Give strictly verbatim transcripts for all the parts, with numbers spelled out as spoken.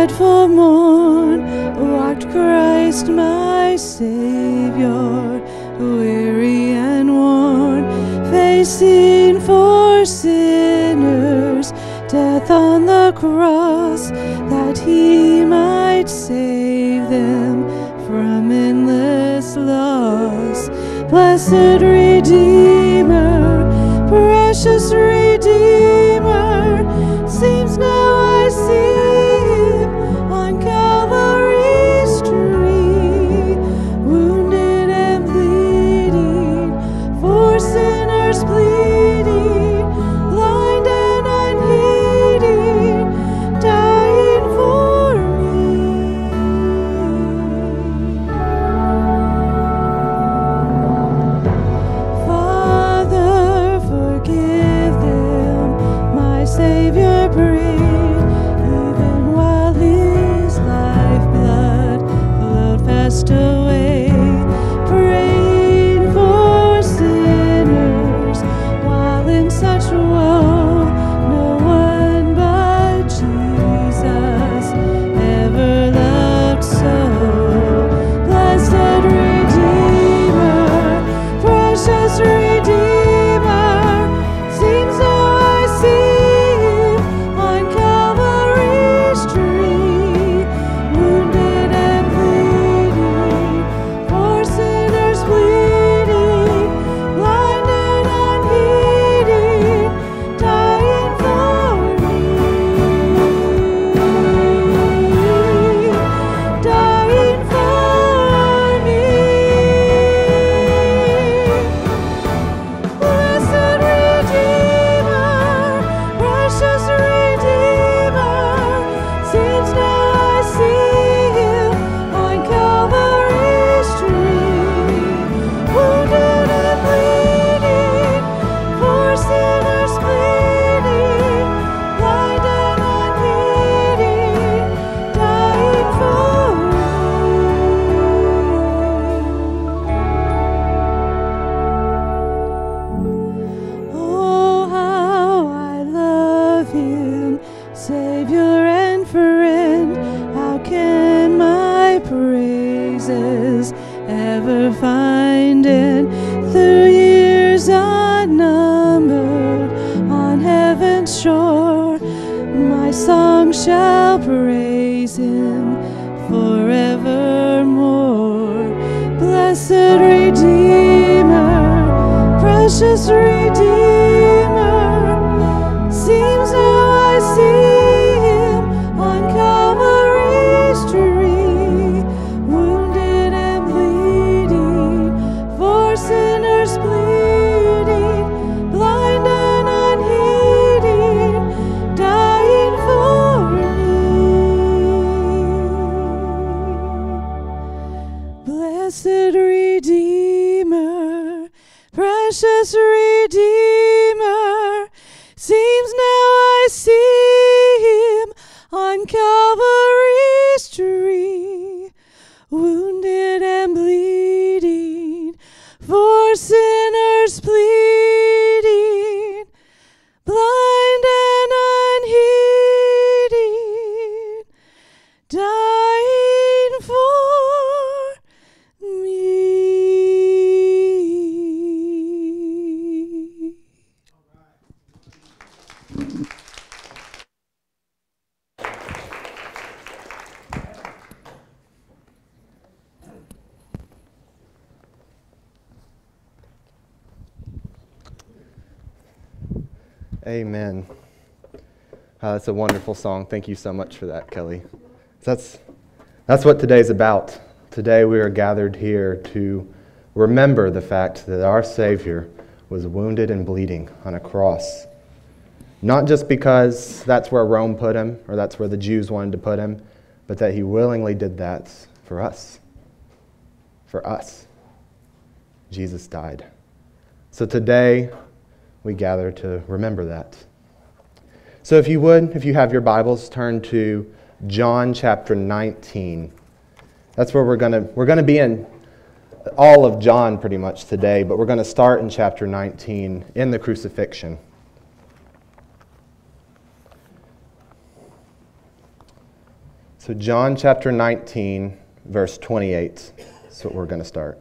dreadful morn walked Christ my Savior, weary and worn, facing for sinners death on the cross, that he might save them from endless loss. Blessed Redeemer, precious Redeemer, seems now I see him on Calvary's tree, wounded and bleeding, for sinners pleading, blind and unheeding, dying for me. Father, forgive them, my Savior prayed, even while his lifeblood flowed fast away, praying for sinners while in such woe. No one but Jesus ever loved so. Blessed Redeemer, precious Redeemer, seems now I see him on Calvary's tree, wounded and bleeding, for sinners pleading, blind and unheeding, dying for me, dying for me. Blessed Redeemer, precious Redeemer, seems now I see him on Calvary's tree, wounded and bleeding, for sinners pleading, blind and unheeding, dying for me. Oh, how I love him, Savior and friend. How can my praises ever find end? Through years unnumbered on heaven's shore, my song shall praise him forevermore. Blessed Redeemer, precious Redeemer, seems now I see him on Calvary's tree, wounded and bleeding, for sinners pleading, blind and unheeding, dying for me. Blessed Redeemer, precious Redeemer, seems now I see him on Calvary's tree, wounded and bleeding, for sinners pleading, blind and unheeding, dying for me. Amen. Uh, that's a wonderful song. Thank you so much for that, Kelly. That's, that's what today's about. Today we are gathered here to remember the fact that our Savior was wounded and bleeding on a cross. Not just because that's where Rome put him, or that's where the Jews wanted to put him, but that he willingly did that for us. For us. Jesus died. So today, we gather to remember that. So if you would, if you have your Bibles, turn to John chapter nineteen. That's where we're going to we're going to be in all of John pretty much today, but we're going to start in chapter nineteen in the crucifixion. So John chapter nineteen, verse twenty-eight. That's what we're going to start.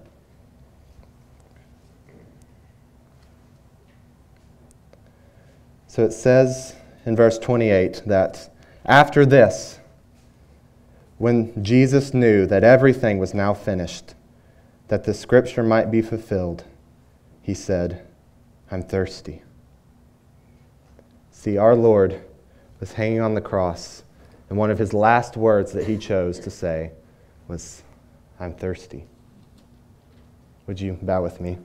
So it says in verse twenty-eight that after this, when Jesus knew that everything was now finished, that the scripture might be fulfilled, he said, I'm thirsty. See, our Lord was hanging on the cross, and one of his last words that he chose to say was, I'm thirsty. Would you bow with me?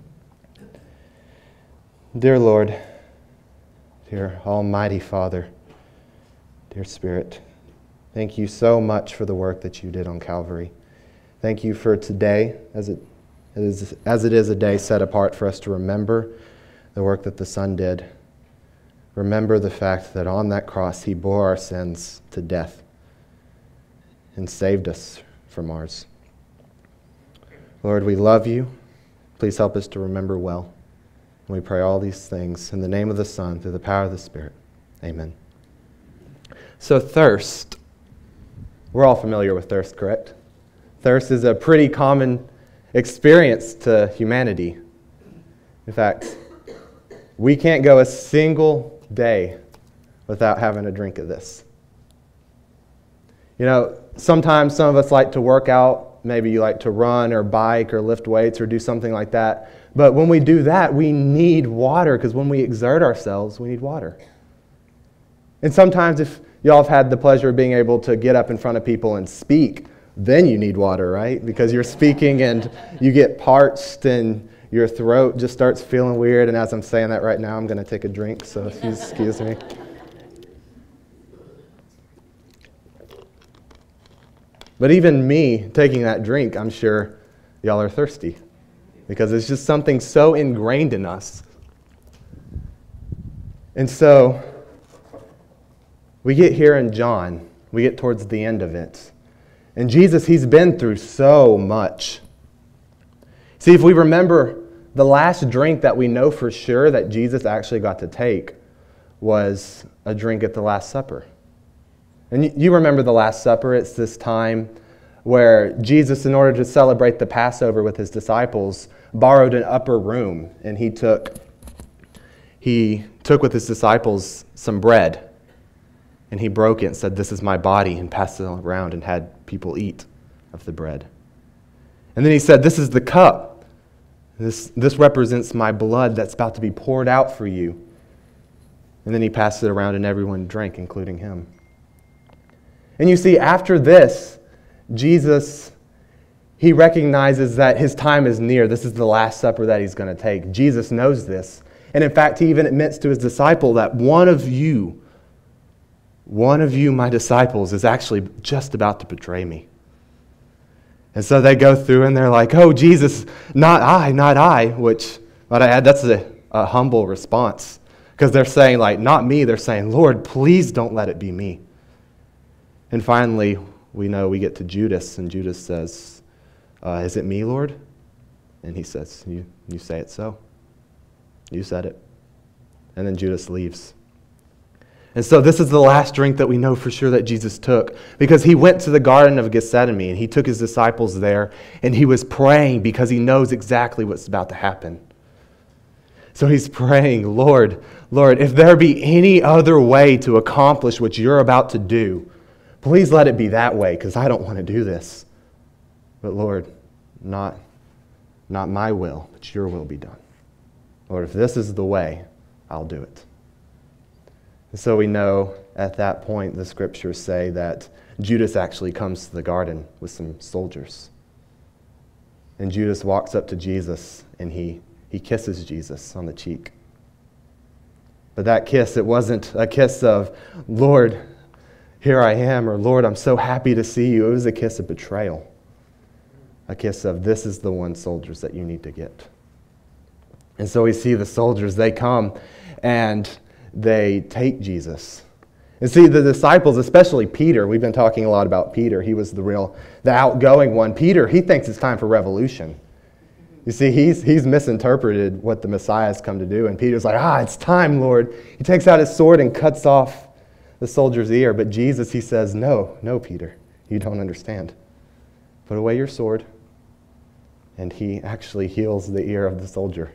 Dear Lord, dear Almighty Father, dear Spirit, thank you so much for the work that you did on Calvary. Thank you for today, as it is, as it is a day set apart for us to remember the work that the Son did. Remember the fact that on that cross he bore our sins to death and saved us from ours. Lord, we love you. Please help us to remember well. And we pray all these things in the name of the Son, through the power of the Spirit. Amen. So thirst. We're all familiar with thirst, correct? Thirst is a pretty common experience to humanity. In fact, we can't go a single day without having a drink of this. You know, sometimes some of us like to work out. Maybe you like to run or bike or lift weights or do something like that. But when we do that, we need water, because when we exert ourselves, we need water. And sometimes if y'all have had the pleasure of being able to get up in front of people and speak, then you need water, right? Because you're speaking and you get parched and your throat just starts feeling weird. And as I'm saying that right now, I'm going to take a drink, so if you excuse me. But even me taking that drink, I'm sure y'all are thirsty, because it's just something so ingrained in us. And so we get here in John, we get towards the end of it. And Jesus, he's been through so much. See, if we remember, the last drink that we know for sure that Jesus actually got to take was a drink at the Last Supper. And you remember the Last Supper. It's this time where Jesus, in order to celebrate the Passover with his disciples, borrowed an upper room. And he took, he took with his disciples some bread. And he broke it and said, this is my body, and passed it around and had people eat of the bread. And then he said, this is the cup. This, this represents my blood that's about to be poured out for you. And then he passed it around and everyone drank, including him. And you see, after this, Jesus, he recognizes that his time is near. This is the Last Supper that he's going to take. Jesus knows this. And in fact, he even admits to his disciple that one of you, one of you, my disciples, is actually just about to betray me. And so they go through and they're like, oh, Jesus, not I, not I, which, but I add, that's a, a humble response, because they're saying, like, not me. They're saying, Lord, please don't let it be me. And finally, we know we get to Judas, and Judas says, uh, is it me, Lord? And he says, you, you say it so. You said it. And then Judas leaves. And so this is the last drink that we know for sure that Jesus took, because he went to the Garden of Gethsemane and he took his disciples there and he was praying because he knows exactly what's about to happen. So he's praying, Lord, Lord, if there be any other way to accomplish what you're about to do, please let it be that way, because I don't want to do this. But Lord, not, not my will, but your will be done. Lord, if this is the way, I'll do it. And so we know at that point the scriptures say that Judas actually comes to the garden with some soldiers. And Judas walks up to Jesus and he, he kisses Jesus on the cheek. But that kiss, it wasn't a kiss of, Lord, here I am, or Lord, I'm so happy to see you. It was a kiss of betrayal. A kiss of, this is the one, soldiers, that you need to get. And so we see the soldiers, they come and they take Jesus. And see, the disciples, especially Peter, we've been talking a lot about Peter. He was the real, the outgoing one. Peter, he thinks it's time for revolution. You see, he's, he's misinterpreted what the Messiah has come to do. And Peter's like, ah, it's time, Lord. He takes out his sword and cuts off the soldier's ear. But Jesus, he says, no, no, Peter, you don't understand. Put away your sword. And he actually heals the ear of the soldier.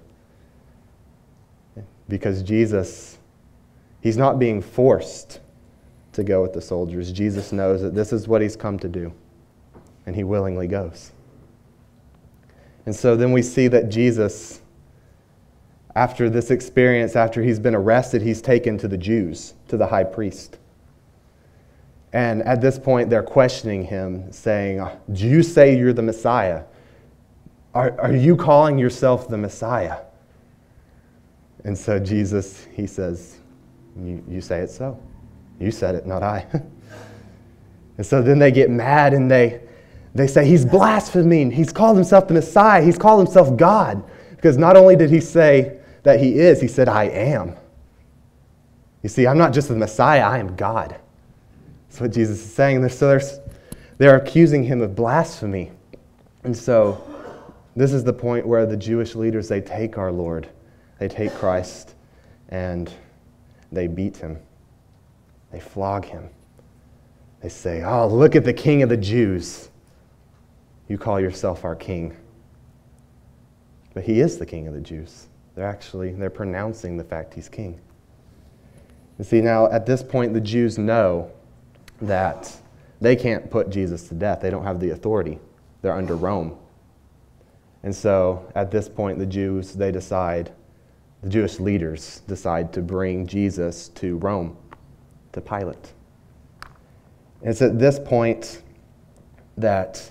Because Jesus, he's not being forced to go with the soldiers. Jesus knows that this is what he's come to do. And he willingly goes. And so then we see that Jesus, after this experience, after he's been arrested, he's taken to the Jews, to the high priest. And at this point, they're questioning him, saying, do you say you're the Messiah? Are, are you calling yourself the Messiah? And so Jesus, he says, you, you say it so. You said it, not I. And so then they get mad and they, they say, he's blaspheming. He's called himself the Messiah. He's called himself God. Because not only did he say that he is, he said, I am. You see, I'm not just the Messiah, I am God. That's what Jesus is saying. So they're, they're accusing him of blasphemy. And so this is the point where the Jewish leaders, they take our Lord. They take Christ and they beat him. They flog him. They say, oh, look at the King of the Jews. You call yourself our king. But he is the King of the Jews. They're actually, they're pronouncing the fact he's king. You see, now at this point, the Jews know that they can't put Jesus to death. They don't have the authority. They're under Rome. And so at this point, the Jews, they decide, the Jewish leaders decide to bring Jesus to Rome, to Pilate. And it's at this point that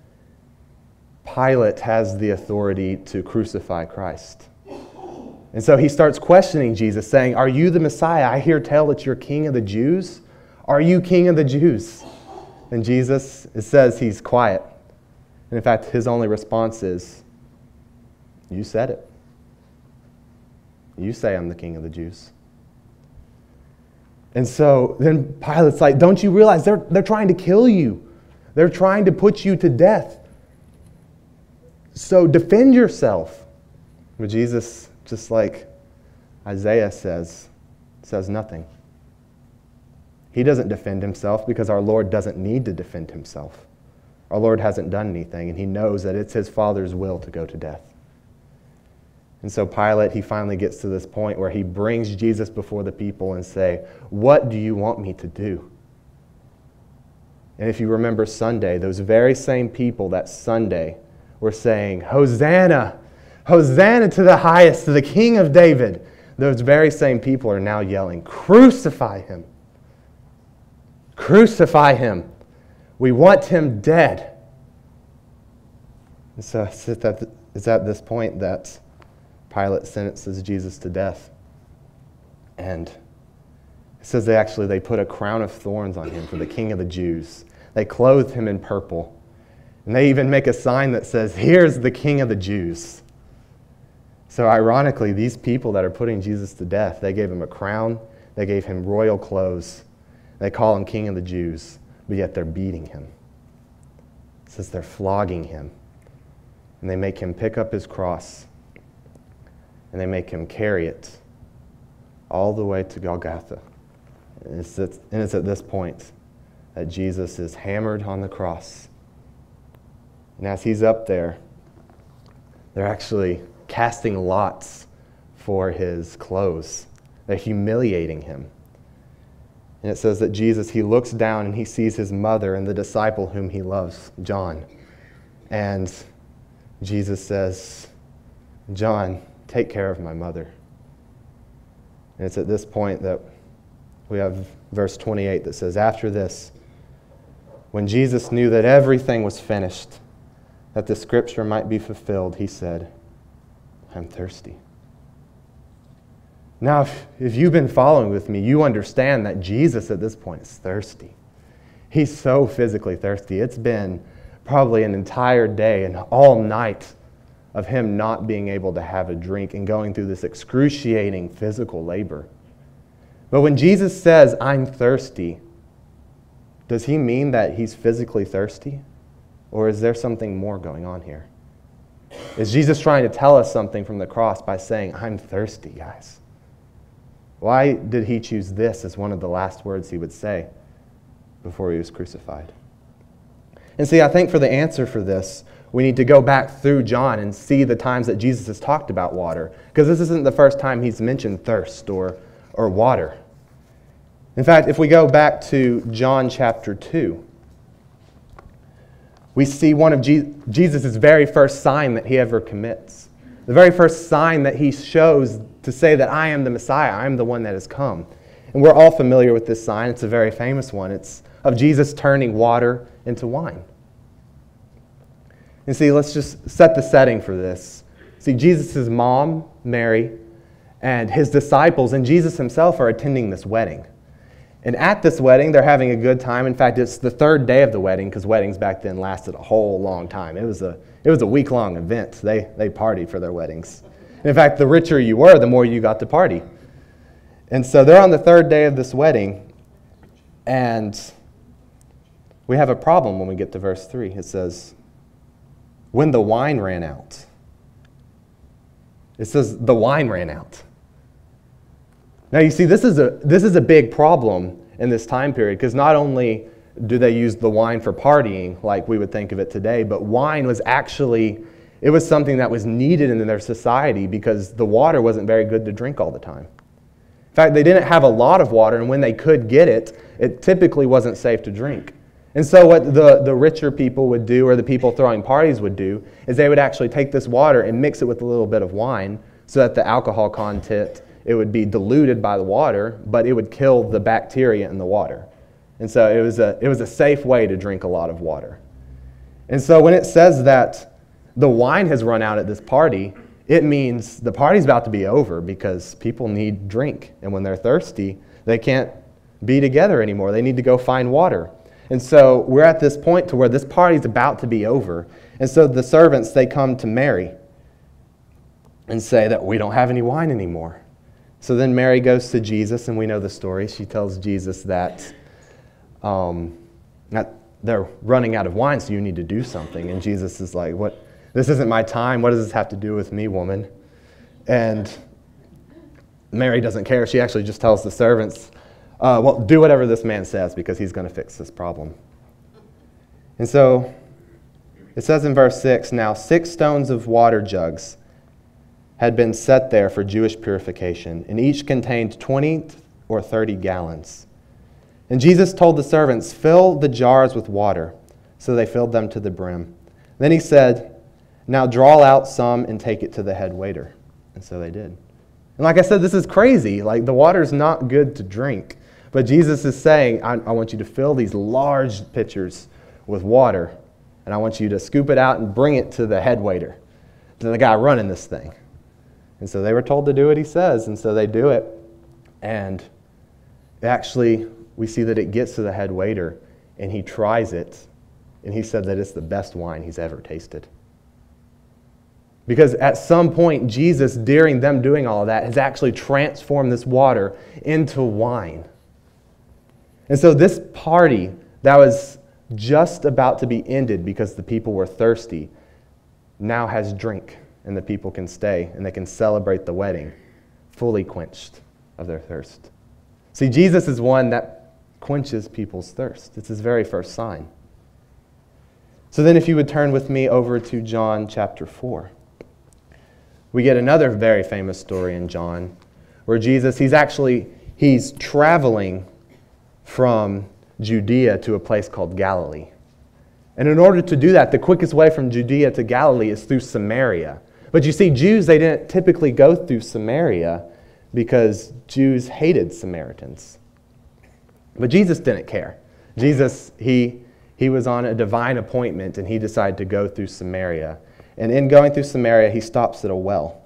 Pilate has the authority to crucify Christ. And so he starts questioning Jesus, saying, are you the Messiah? I hear tell that you're King of the Jews. Are you King of the Jews? And Jesus, it says he's quiet. And in fact, his only response is, you said it. You say I'm the King of the Jews. And so then Pilate's like, don't you realize they're, they're trying to kill you? They're trying to put you to death. So defend yourself. But Jesus, just like Isaiah says, says nothing. He doesn't defend himself because our Lord doesn't need to defend himself. Our Lord hasn't done anything, and he knows that it's his Father's will to go to death. And so Pilate, he finally gets to this point where he brings Jesus before the people and say, what do you want me to do? And if you remember Sunday, those very same people that Sunday were saying, Hosanna, Hosanna to the highest, to the King of David. Those very same people are now yelling, crucify him. Crucify him. We want him dead. And so it's at, it's at this point that Pilate sentences Jesus to death. And it says they actually, they put a crown of thorns on him for the King of the Jews. They clothed him in purple. And they even make a sign that says, here's the King of the Jews. So ironically, these people that are putting Jesus to death, they gave him a crown, they gave him royal clothes. They call him King of the Jews, but yet they're beating him. It says they're flogging him. And they make him pick up his cross. And they make him carry it all the way to Golgotha. And it's at, and it's at this point that Jesus is hammered on the cross. And as he's up there, they're actually casting lots for his clothes. They're humiliating him. And it says that Jesus, he looks down and he sees his mother and the disciple whom he loves, John. And Jesus says, John, take care of my mother. And it's at this point that we have verse twenty-eight that says, after this, when Jesus knew that everything was finished, that the scripture might be fulfilled, he said, I'm thirsty. Now, if, if you've been following with me, you understand that Jesus at this point is thirsty. He's so physically thirsty. It's been probably an entire day and all night of him not being able to have a drink and going through this excruciating physical labor. But when Jesus says, I'm thirsty, does he mean that he's physically thirsty? Or is there something more going on here? Is Jesus trying to tell us something from the cross by saying, I'm thirsty, guys? Why did he choose this as one of the last words he would say before he was crucified? And see, I think for the answer for this, we need to go back through John and see the times that Jesus has talked about water, because this isn't the first time he's mentioned thirst or, or water. In fact, if we go back to John chapter two, we see one of Je- Jesus' very first sign that he ever commits. The very first sign that he shows to say that I am the Messiah, I am the one that has come. And we're all familiar with this sign. It's a very famous one. It's of Jesus turning water into wine. And see, let's just set the setting for this. See, Jesus' mom, Mary, and his disciples, and Jesus himself are attending this wedding. And at this wedding, they're having a good time. In fact, it's the third day of the wedding, because weddings back then lasted a whole long time. It was a it was a week-long event. They they partied for their weddings. And in fact, the richer you were, the more you got to party. And so they're on the third day of this wedding, and we have a problem when we get to verse three. It says, when the wine ran out. It says the wine ran out. Now you see, this is a this is a big problem in this time period, because not only do they use the wine for partying like we would think of it today, but wine was actually, it was something that was needed in their society because the water wasn't very good to drink all the time. In fact, they didn't have a lot of water, and when they could get it, it typically wasn't safe to drink. And so what the, the richer people would do, or the people throwing parties would do, is they would actually take this water and mix it with a little bit of wine so that the alcohol content, it would be diluted by the water, but it would kill the bacteria in the water. And so it was a, it was a safe way to drink a lot of water. And so when it says that the wine has run out at this party, it means the party's about to be over, because people need drink. And when they're thirsty, they can't be together anymore. They need to go find water. And so we're at this point to where this party's about to be over. And so the servants, they come to Mary and say that we don't have any wine anymore. So then Mary goes to Jesus, and we know the story. She tells Jesus that, um, that they're running out of wine, so you need to do something. And Jesus is like, "What? This isn't my time. What does this have to do with me, woman?" And Mary doesn't care. She actually just tells the servants, Uh, well, do whatever this man says, because he's going to fix this problem. And so it says in verse six, now six stones of water jugs had been set there for Jewish purification, and each contained twenty or thirty gallons. And Jesus told the servants, fill the jars with water. So they filled them to the brim. Then he said, now draw out some and take it to the head waiter. And so they did. And like I said, this is crazy. Like, the water's not good to drink. But Jesus is saying, I, I want you to fill these large pitchers with water, and I want you to scoop it out and bring it to the head waiter, to the guy running this thing. And so they were told to do what he says, and so they do it. And actually, we see that it gets to the head waiter, and he tries it, and he said that it's the best wine he's ever tasted. Because at some point, Jesus, during them doing all of that, has actually transformed this water into wine. And so this party that was just about to be ended because the people were thirsty now has drink, and the people can stay, and they can celebrate the wedding fully quenched of their thirst. See, Jesus is one that quenches people's thirst. It's his very first sign. So then if you would turn with me over to John chapter four. We get another very famous story in John where Jesus, he's actually, he's traveling from Judea to a place called Galilee. And in order to do that, the quickest way from Judea to Galilee is through Samaria. But you see, Jews, they didn't typically go through Samaria because Jews hated Samaritans. But Jesus didn't care. Jesus, he, he was on a divine appointment, and he decided to go through Samaria. And in going through Samaria, he stops at a well.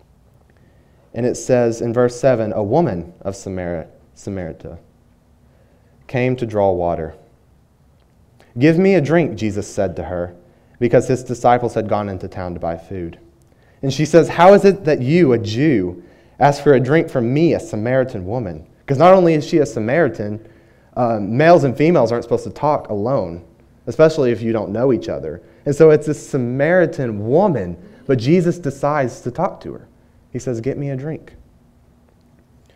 And it says in verse seven, a woman of Samaria, Samaria came to draw water. Give me a drink, Jesus said to her, because his disciples had gone into town to buy food. And she says, how is it that you, a Jew, ask for a drink from me, a Samaritan woman? Because not only is she a Samaritan, uh, males and females aren't supposed to talk alone, especially if you don't know each other. And so it's a Samaritan woman, but Jesus decides to talk to her. He says, get me a drink.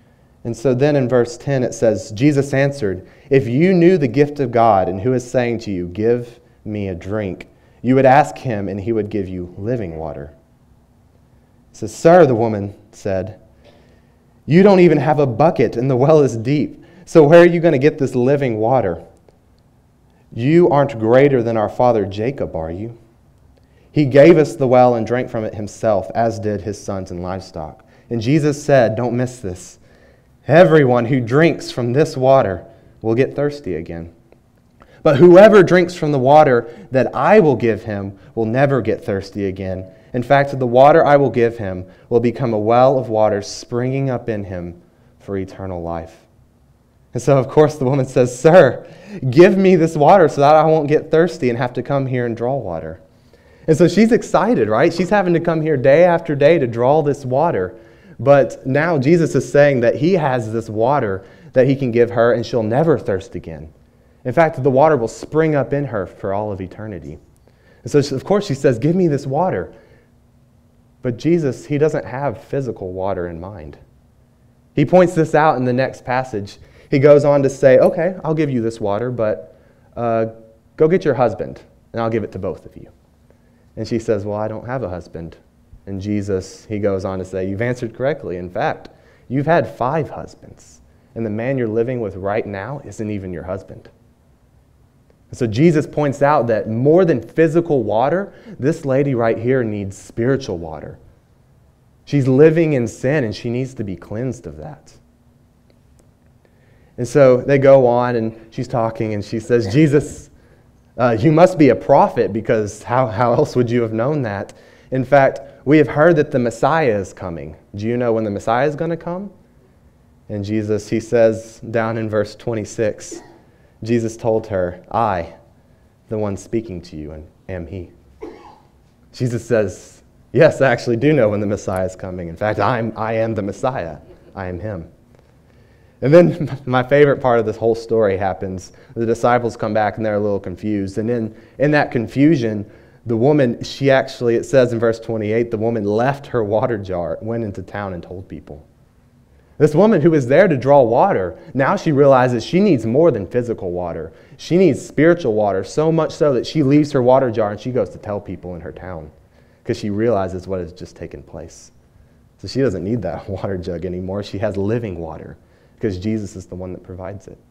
And so then in verse ten it says, Jesus answered, "If you knew the gift of God and who is saying to you, 'Give me a drink,' you would ask him and he would give you living water." It says, "Sir," the woman said, "you don't even have a bucket and the well is deep. So where are you going to get this living water? You aren't greater than our father Jacob, are you? He gave us the well and drank from it himself, as did his sons and livestock." And Jesus said, don't miss this, "Everyone who drinks from this water will get thirsty again. But whoever drinks from the water that I will give him will never get thirsty again. In fact, the water I will give him will become a well of water springing up in him for eternal life." And so, of course, the woman says, "Sir, give me this water so that I won't get thirsty and have to come here and draw water." And so she's excited, right? She's having to come here day after day to draw this water. But now Jesus is saying that he has this water that he can give her and she'll never thirst again. In fact, the water will spring up in her for all of eternity. And so, of course, she says, "Give me this water." But Jesus, he doesn't have physical water in mind. He points this out in the next passage. He goes on to say, "Okay, I'll give you this water, but uh, go get your husband, and I'll give it to both of you." And she says, "Well, I don't have a husband." And Jesus, he goes on to say, "You've answered correctly. In fact, you've had five husbands, and the man you're living with right now isn't even your husband." And so Jesus points out that more than physical water, this lady right here needs spiritual water. She's living in sin, and she needs to be cleansed of that. And so they go on, and she's talking, and she says, "Jesus, uh, you must be a prophet, because how, how else would you have known that? In fact, we have heard that the Messiah is coming. Do you know when the Messiah is going to come?" And Jesus, he says down in verse twenty-six, Jesus told her, "I, the one speaking to you, am he." Jesus says, "Yes, I actually do know when the Messiah is coming. In fact, I'm, I am the Messiah. I am him." And then my favorite part of this whole story happens. The disciples come back and they're a little confused. And in, in that confusion, the woman, she actually, it says in verse twenty-eight, the woman left her water jar, went into town and told people. This woman who was there to draw water, now she realizes she needs more than physical water. She needs spiritual water, so much so that she leaves her water jar and she goes to tell people in her town because she realizes what has just taken place. So she doesn't need that water jug anymore. She has living water because Jesus is the one that provides it.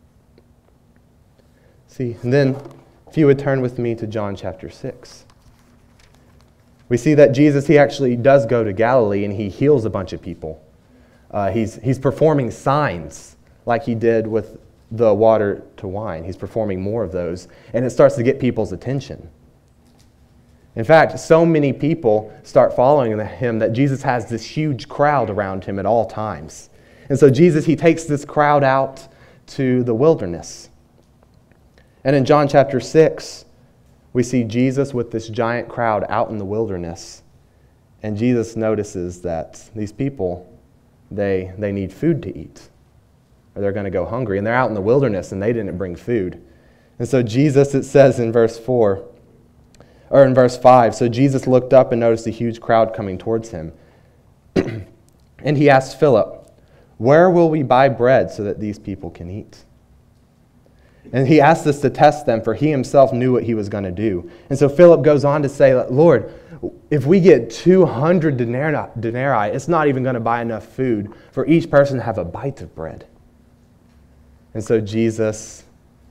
See, and then if you would turn with me to John chapter six. We see that Jesus, he actually does go to Galilee and he heals a bunch of people. Uh, he's, he's performing signs like he did with the water to wine. He's performing more of those, and it starts to get people's attention. In fact, so many people start following him that Jesus has this huge crowd around him at all times. And so Jesus, he takes this crowd out to the wilderness. And in John chapter six, we see Jesus with this giant crowd out in the wilderness. And Jesus notices that these people, They, they need food to eat, or they're going to go hungry. And they're out in the wilderness, and they didn't bring food. And so Jesus, it says in verse four, or in verse five, so Jesus looked up and noticed a huge crowd coming towards him. And he asked Philip, "Where will we buy bread so that these people can eat?" And he asked this to test them, for he himself knew what he was going to do. And so Philip goes on to say, "Lord, if we get two hundred denarii, it's not even going to buy enough food for each person to have a bite of bread." And so Jesus,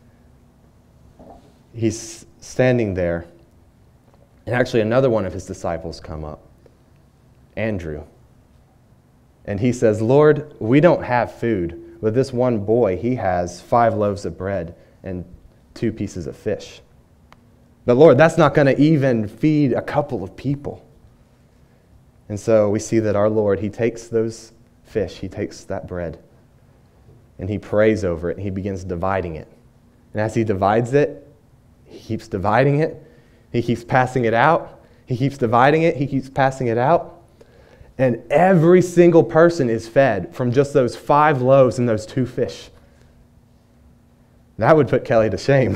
he's standing there. And actually another one of his disciples come up, Andrew. And he says, "Lord, we don't have food. But this one boy, he has five loaves of bread and two pieces of fish. But Lord, that's not going to even feed a couple of people." And so we see that our Lord, he takes those fish, he takes that bread, and he prays over it, and he begins dividing it. And as he divides it, he keeps dividing it, he keeps passing it out, he keeps dividing it, he keeps passing it out. And every single person is fed from just those five loaves and those two fish. That would put Kelly to shame.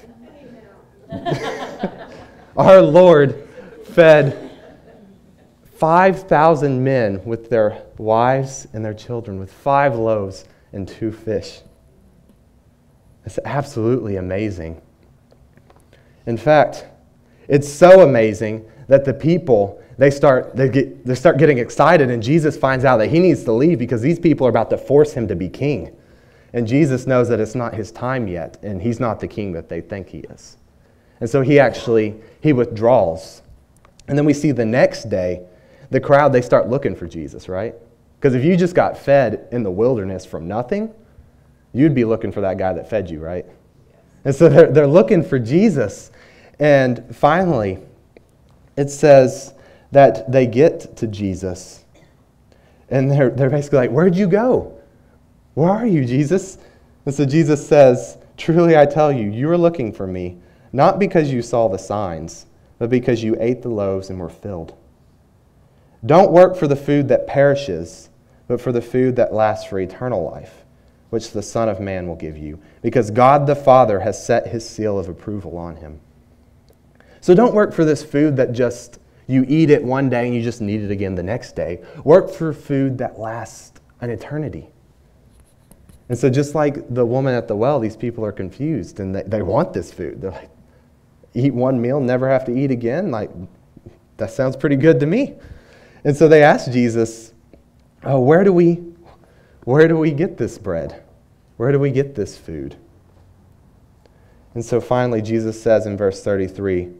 Our Lord fed five thousand men with their wives and their children, with five loaves and two fish. It's absolutely amazing. In fact, it's so amazing that the people, they start they get they start getting excited, and Jesus finds out that he needs to leave because these people are about to force him to be king. And Jesus knows that it's not his time yet, and he's not the king that they think he is. And so he actually, he withdraws. And then we see the next day, the crowd, they start looking for Jesus, right? Because if you just got fed in the wilderness from nothing, you'd be looking for that guy that fed you, right? And so they're, they're looking for Jesus. And finally, it says that they get to Jesus. And they're, they're basically like, where'd you go? Where are you, Jesus? And so Jesus says, truly I tell you, you are looking for me, not because you saw the signs, but because you ate the loaves and were filled. Don't work for the food that perishes, but for the food that lasts for eternal life, which the Son of Man will give you, because God the Father has set his seal of approval on him. So don't work for this food that just, you eat it one day and you just need it again the next day. Work for food that lasts an eternity. And so just like the woman at the well, these people are confused and they, they want this food. They're like, eat one meal, never have to eat again? Like, that sounds pretty good to me. And so they ask Jesus, oh, where do we, where do we get this bread? Where do we get this food? And so finally Jesus says in verse thirty-three,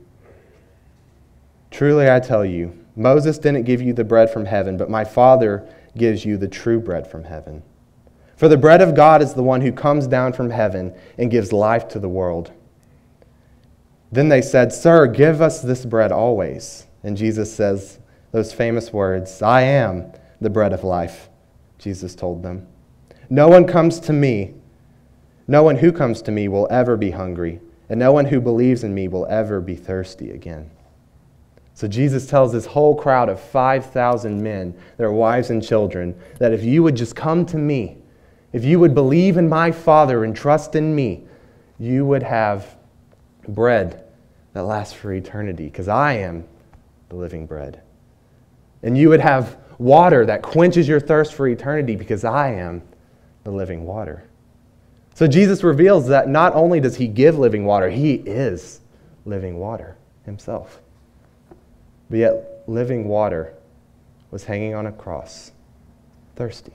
truly I tell you, Moses didn't give you the bread from heaven, but my Father gives you the true bread from heaven. For the bread of God is the one who comes down from heaven and gives life to the world. Then they said, Sir, give us this bread always. And Jesus says those famous words, I am the bread of life, Jesus told them. No one comes to me, no one who comes to me will ever be hungry, and no one who believes in me will ever be thirsty again. So Jesus tells this whole crowd of five thousand men, their wives and children, that if you would just come to me, if you would believe in my Father and trust in me, you would have bread that lasts for eternity, because I am the living bread. And you would have water that quenches your thirst for eternity, because I am the living water. So Jesus reveals that not only does he give living water, he is living water himself. But yet living water was hanging on a cross, thirsty.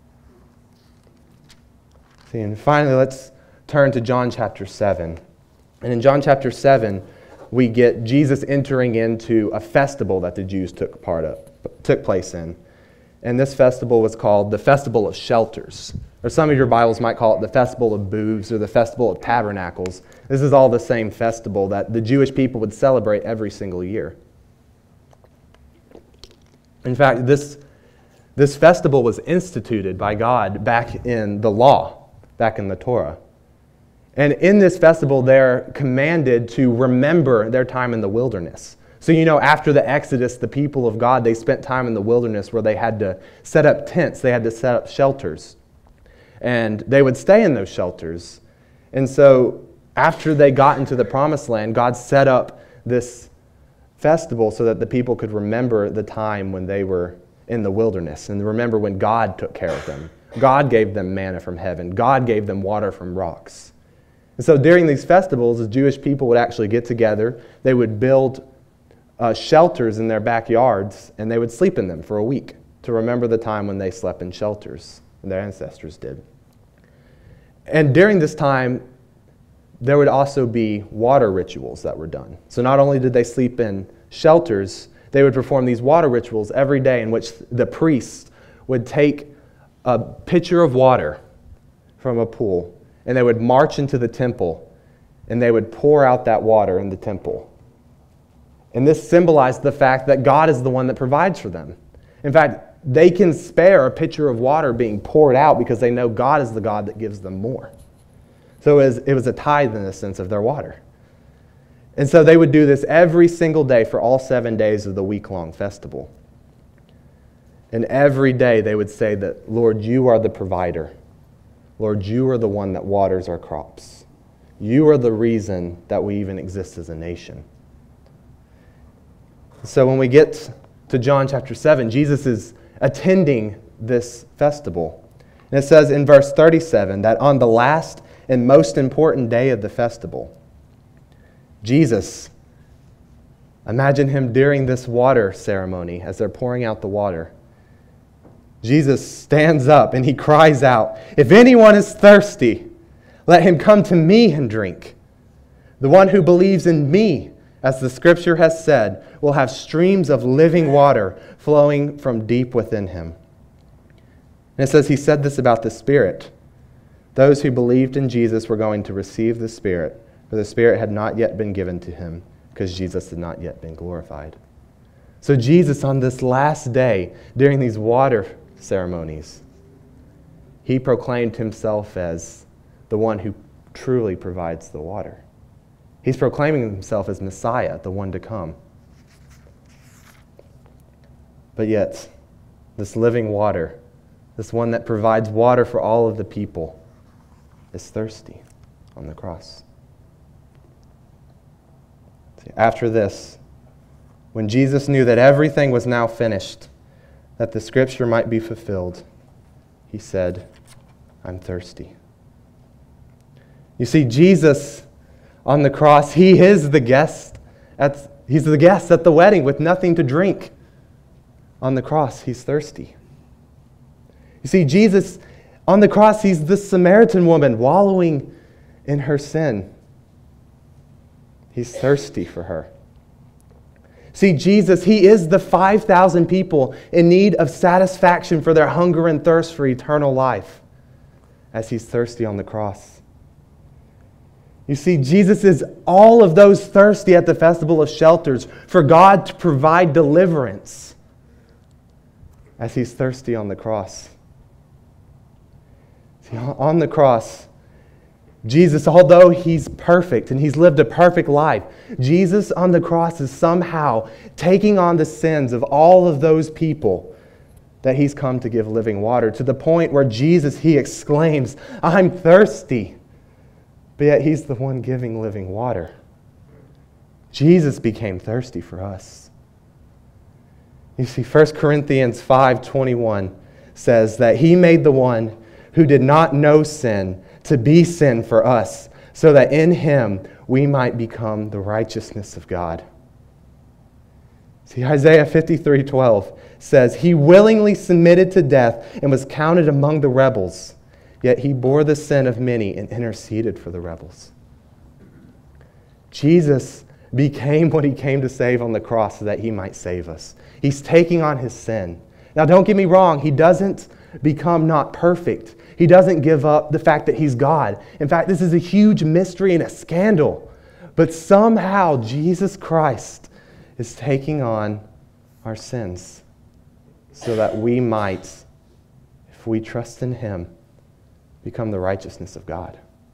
See, and finally, let's turn to John chapter seven. And in John chapter seven, we get Jesus entering into a festival that the Jews took part of, took place in. And this festival was called the Festival of Shelters. Or some of your Bibles might call it the Festival of Booths or the Festival of Tabernacles. This is all the same festival that the Jewish people would celebrate every single year. In fact, this, this festival was instituted by God back in the law, back in the Torah. And in this festival, they're commanded to remember their time in the wilderness. So, you know, after the Exodus, the people of God, they spent time in the wilderness where they had to set up tents. They had to set up shelters. And they would stay in those shelters. And so after they got into the promised land, God set up this festival so that the people could remember the time when they were in the wilderness and remember when God took care of them. God gave them manna from heaven. God gave them water from rocks. And so during these festivals, the Jewish people would actually get together. They would build uh, shelters in their backyards, and they would sleep in them for a week to remember the time when they slept in shelters, and their ancestors did. And during this time, there would also be water rituals that were done. So not only did they sleep in shelters, they would perform these water rituals every day in which the priest would take a pitcher of water from a pool, and they would march into the temple, and they would pour out that water in the temple. And this symbolized the fact that God is the one that provides for them. In fact, they can spare a pitcher of water being poured out because they know God is the God that gives them more. So it was, it was a tithe in the sense of their water. And so they would do this every single day for all seven days of the week-long festival. And every day they would say that, Lord, you are the provider. Lord, you are the one that waters our crops. You are the reason that we even exist as a nation. So when we get to John chapter seven. Jesus is attending this festival. And it says in verse thirty-seven that on the last and most important day of the festival, Jesus, imagine him during this water ceremony as they're pouring out the water. Jesus stands up and he cries out, "If anyone is thirsty, let him come to me and drink. The one who believes in me, as the scripture has said, will have streams of living water flowing from deep within him." And it says he said this about the Spirit. Those who believed in Jesus were going to receive the Spirit, for the Spirit had not yet been given to him, because Jesus had not yet been glorified. So Jesus, on this last day, during these water ceremonies, he proclaimed himself as the one who truly provides the water. He's proclaiming himself as Messiah, the one to come. But yet, this living water, this one that provides water for all of the people, is thirsty on the cross. See, after this, when Jesus knew that everything was now finished, that the scripture might be fulfilled, he said, "I'm thirsty." You see, Jesus on the cross, he is the guest. At, he's the guest at the wedding with nothing to drink. On the cross, he's thirsty. You see, Jesus, on the cross, he's the Samaritan woman wallowing in her sin. He's thirsty for her. See, Jesus, he is the five thousand people in need of satisfaction for their hunger and thirst for eternal life, as he's thirsty on the cross. You see, Jesus is all of those thirsty at the Festival of Shelters for God to provide deliverance, as he's thirsty on the cross. See, on the cross, Jesus, although he's perfect and he's lived a perfect life, Jesus on the cross is somehow taking on the sins of all of those people that he's come to give living water, to the point where Jesus, he exclaims, "I'm thirsty." But yet he's the one giving living water. Jesus became thirsty for us. You see, First Corinthians five twenty-one says that he made the one who did not know sin to be sin for us, so that in him we might become the righteousness of God. See, Isaiah fifty-three twelve says, "He willingly submitted to death and was counted among the rebels. Yet he bore the sin of many and interceded for the rebels." Jesus became what he came to save on the cross so that he might save us. He's taking on his sin. Now, don't get me wrong. He doesn't become not perfect. He doesn't give up the fact that he's God. In fact, this is a huge mystery and a scandal. But somehow, Jesus Christ is taking on our sins so that we might, if we trust in him, become the righteousness of God.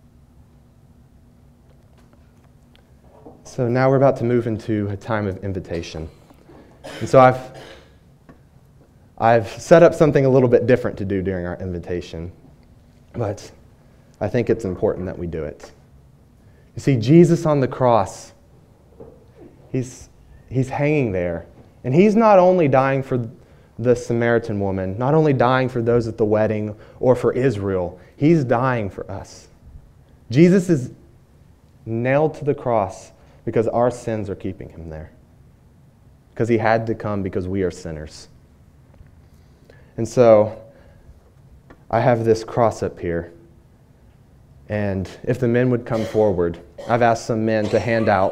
So now we're about to move into a time of invitation. And so I've I've set up something a little bit different to do during our invitation, but I think it's important that we do it. You see, Jesus on the cross, he's he's hanging there, and he's not only dying for the Samaritan woman, not only dying for those at the wedding or for Israel, he's dying for us. Jesus is nailed to the cross because our sins are keeping him there. Because he had to come because we are sinners. And so, I have this cross up here. And if the men would come forward, I've asked some men to hand out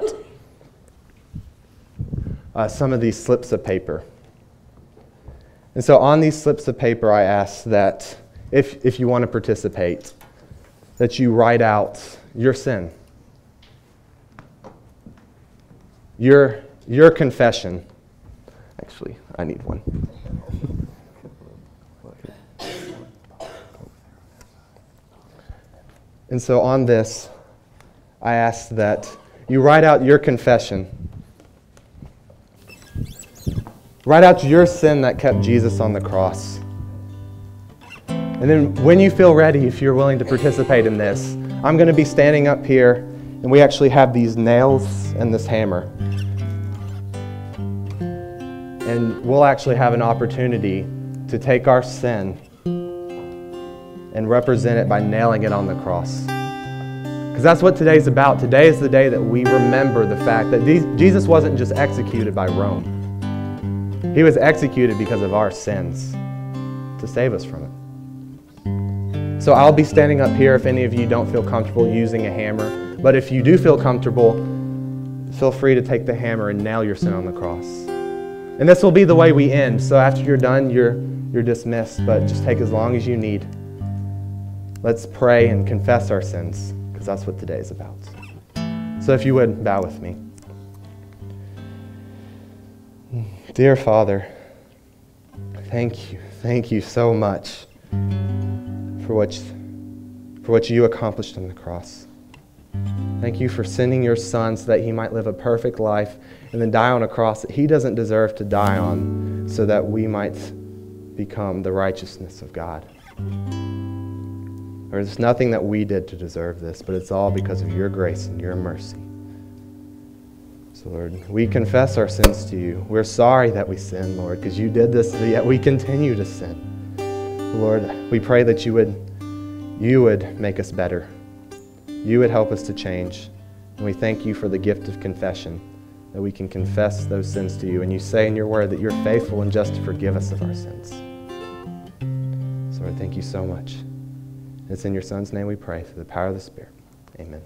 uh, some of these slips of paper. And so on these slips of paper, I ask that if, if you want to participate, that you write out your sin, your, your confession. Actually, I need one. And so on this, I ask that you write out your confession. Write out your sin that kept Jesus on the cross. And then when you feel ready, if you're willing to participate in this, I'm going to be standing up here, and we actually have these nails and this hammer. And we'll actually have an opportunity to take our sin and represent it by nailing it on the cross. Because that's what today's about. Today is the day that we remember the fact that these, Jesus wasn't just executed by Rome. He was executed because of our sins to save us from it. So I'll be standing up here if any of you don't feel comfortable using a hammer. But if you do feel comfortable, feel free to take the hammer and nail your sin on the cross. And this will be the way we end. So after you're done, you're, you're dismissed. But just take as long as you need. Let's pray and confess our sins, because that's what today is about. So if you would, bow with me. Dear Father, thank you, thank you so much for what, for what you accomplished on the cross. Thank you for sending your Son so that he might live a perfect life and then die on a cross that he doesn't deserve to die on, so that we might become the righteousness of God. There's nothing that we did to deserve this, but it's all because of your grace and your mercy. So Lord, we confess our sins to you. We're sorry that we sin, Lord, because you did this, yet we continue to sin. Lord, we pray that you would, you would make us better. You would help us to change. And we thank you for the gift of confession, that we can confess those sins to you. And you say in your word that you're faithful and just to forgive us of our sins. So Lord, thank you so much. It's in your Son's name we pray, through the power of the Spirit. Amen.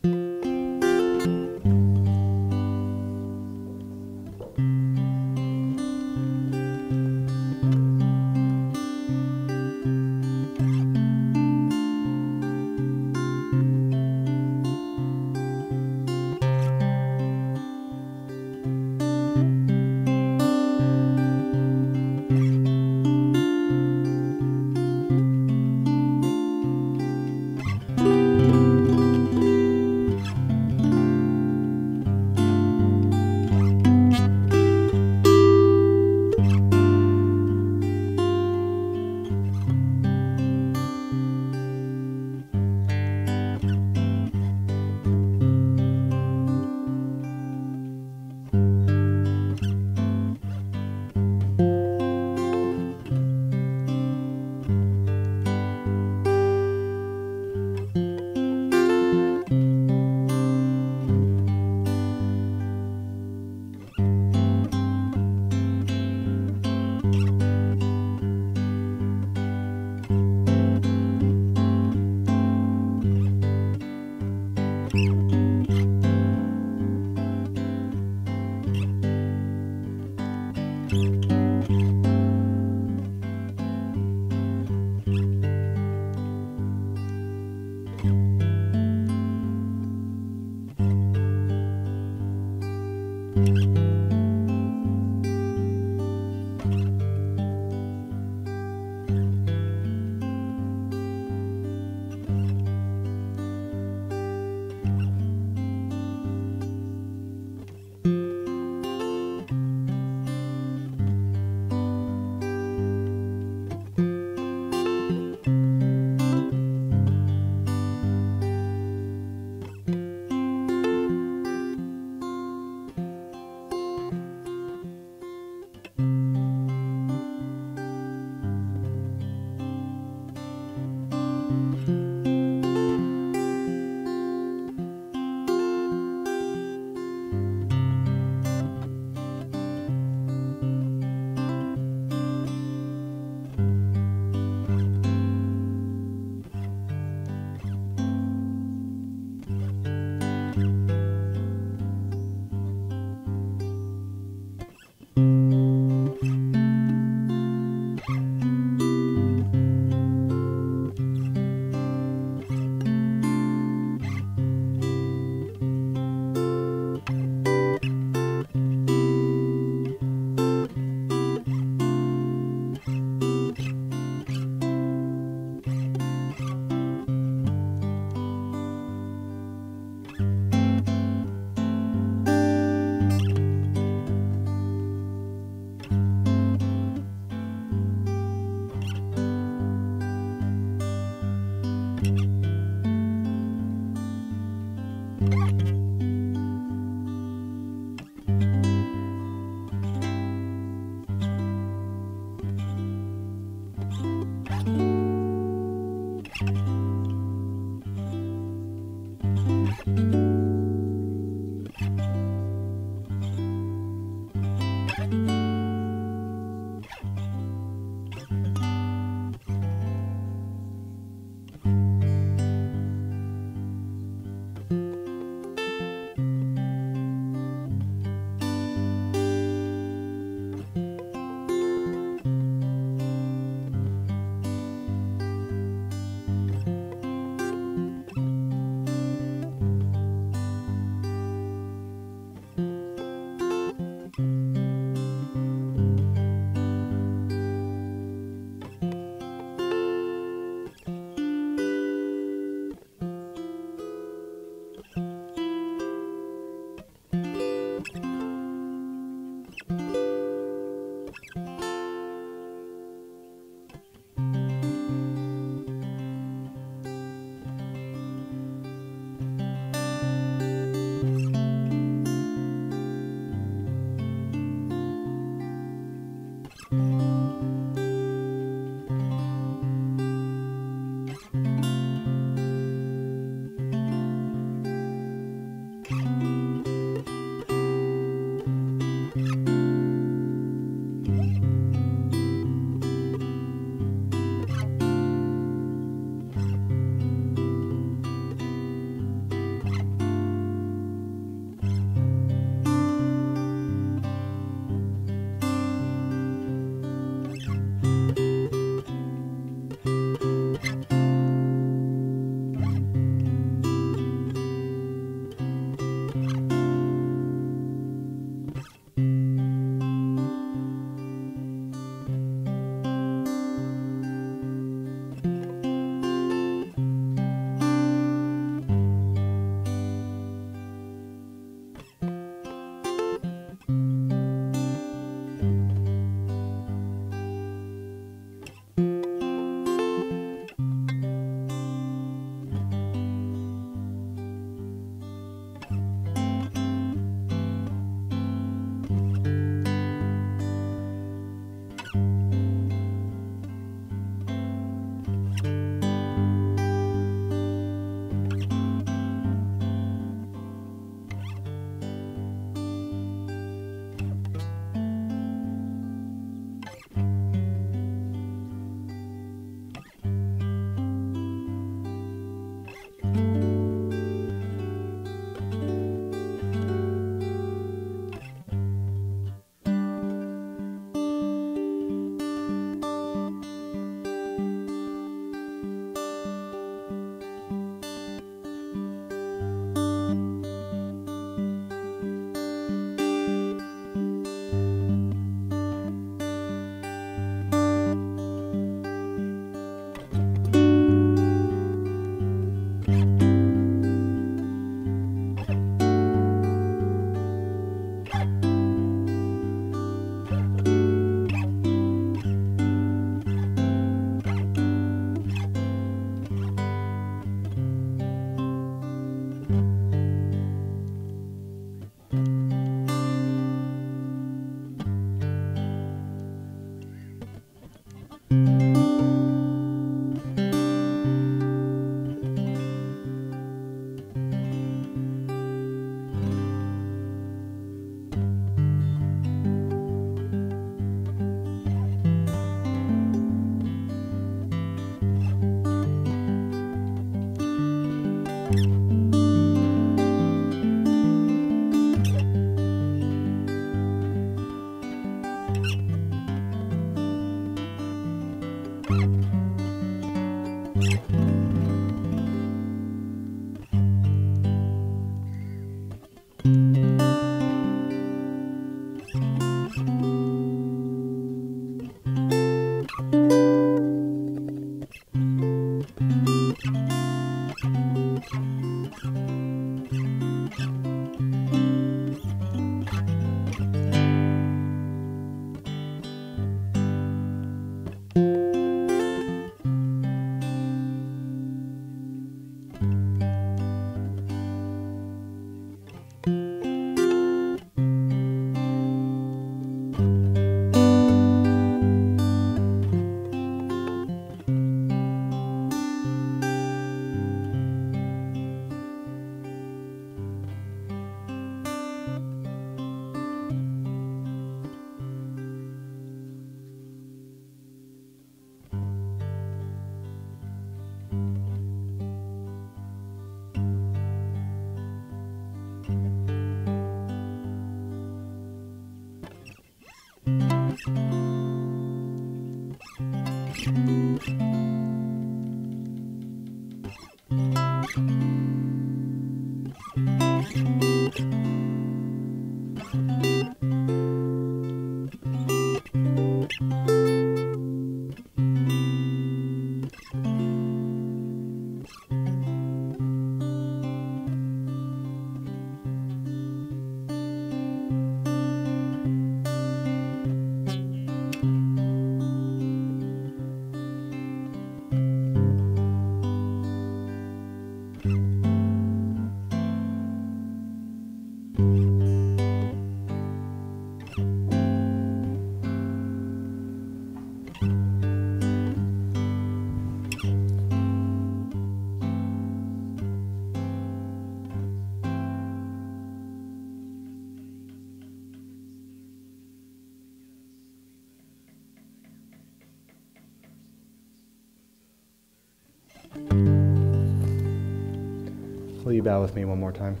Will you bow with me one more time?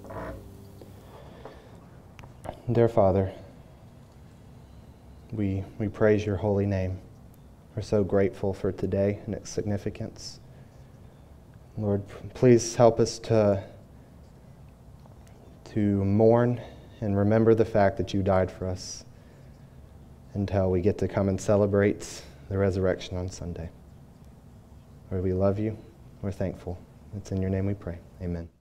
Dear Father, we, we praise your holy name. We're so grateful for today and its significance. Lord, please help us to, to mourn and remember the fact that you died for us until we get to come and celebrate the resurrection on Sunday. Lord, we love you. We're thankful. It's in your name we pray. Amen.